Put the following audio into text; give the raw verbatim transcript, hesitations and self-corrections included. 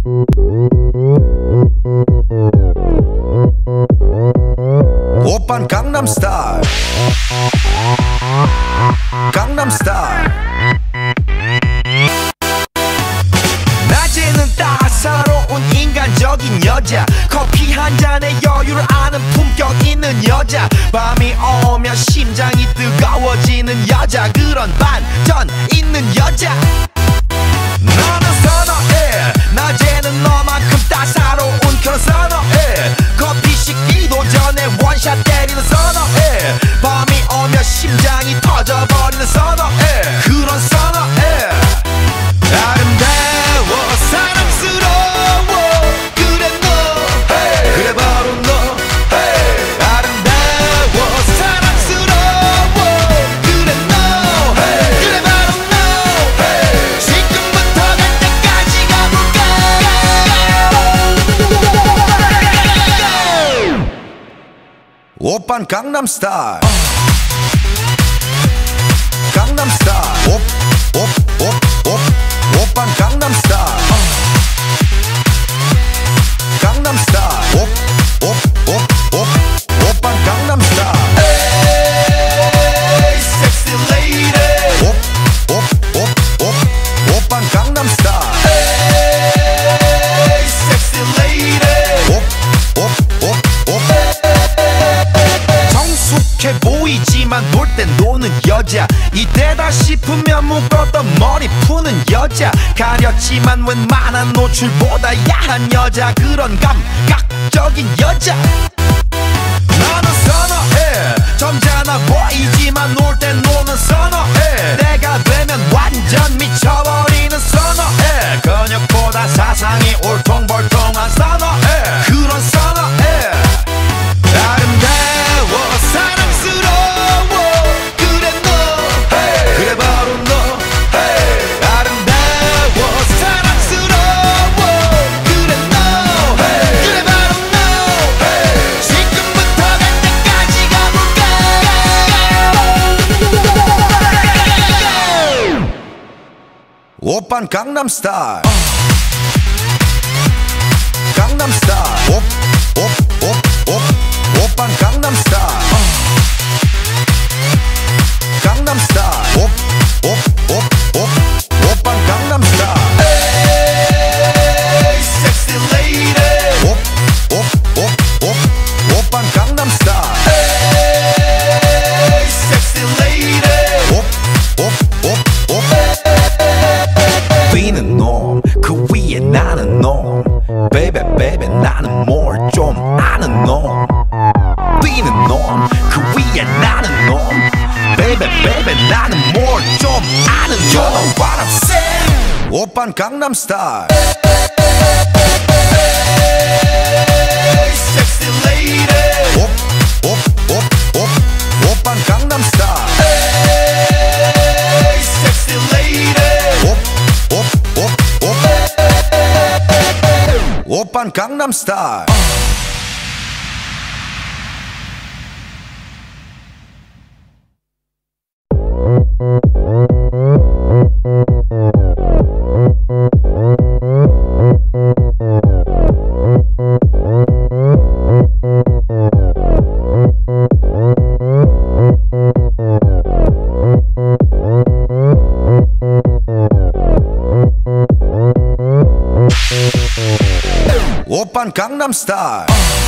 오빤 강남스타일 강남스타일 낮에는 따사로운 인간적인 여자 커피 한 잔에 여유를 아는 품격 있는 여자 밤이 오면 심장이 뜨거워지는 여자 그런 반전 있는 여자 나는 선어해 낮에는 너만큼 따사로운 그런 선어해 커피 식기도 전에 원샷 때리는 선어해 밤이 오면 심장이 터져버리는 선어해 그런 선어해 아름다워 사랑스러워 그래 너 hey. 그래 바로 너 hey. 아름다워 사랑스러워 그래 너 hey. 그래 바로 너 hey. 지금부터 갈 때까지 가볼까 오빤 강남스타일 강남스타일 오, 오, 오, 오, 오빤 강남스타일 강남스타일 오, 오, 오, 오, 오빤 강남스타일 에이 섹시 레이디 오, 오, 오, 오, 오빤 강남스타일 에이 섹시 레이디 오, 오, 오, 오 성숙해 보이지만 놀 땐 노는 여자 이때다 싶으면 묶었던 머리 푸는 여자 가렸지만 웬만한 노출보다 야한 여자 그런 감각적인 여자 나는 선어해 점잖아 보이지만 놀 땐 노는 선어해 내가 되면 완전 미쳐버리는 선어해 근육보다 사상이 울퉁불퉁한 선어해 그런 선어해 아름다워 사랑스러워 그래 너 hey. 그래 바로 너 hey. 아름다워 사랑스러워 그래 너 hey. 그래 바로 너 hey. 지금부터 갈 때까지 가볼까 오빤 강남스타일 강남스타일 오, 오, 오, 오, 오빤 강남스타일 강남스타일 오, 오, 오, 오, 오빤 강남스타일 에이 섹시 레이디 오, 오, 오, 오, 오빤 강남스타일 에이 섹시 레이디 오, 오, 오, 오 뛰는 놈 그 위에 나는 놈 Baby baby 나는 뭘 좀 아는 놈 뛰는 놈 그 위에 나는 놈 Baby baby 나는 뭘 좀 아는 놈 You know what I'm saying 오빤 강남스타일 Sexy lady 오, 오, 오, 오, 오빤 강남스타일 Sexy lady 오, 오, 오, 오 오빤 강남스타일 오빤 강남스타일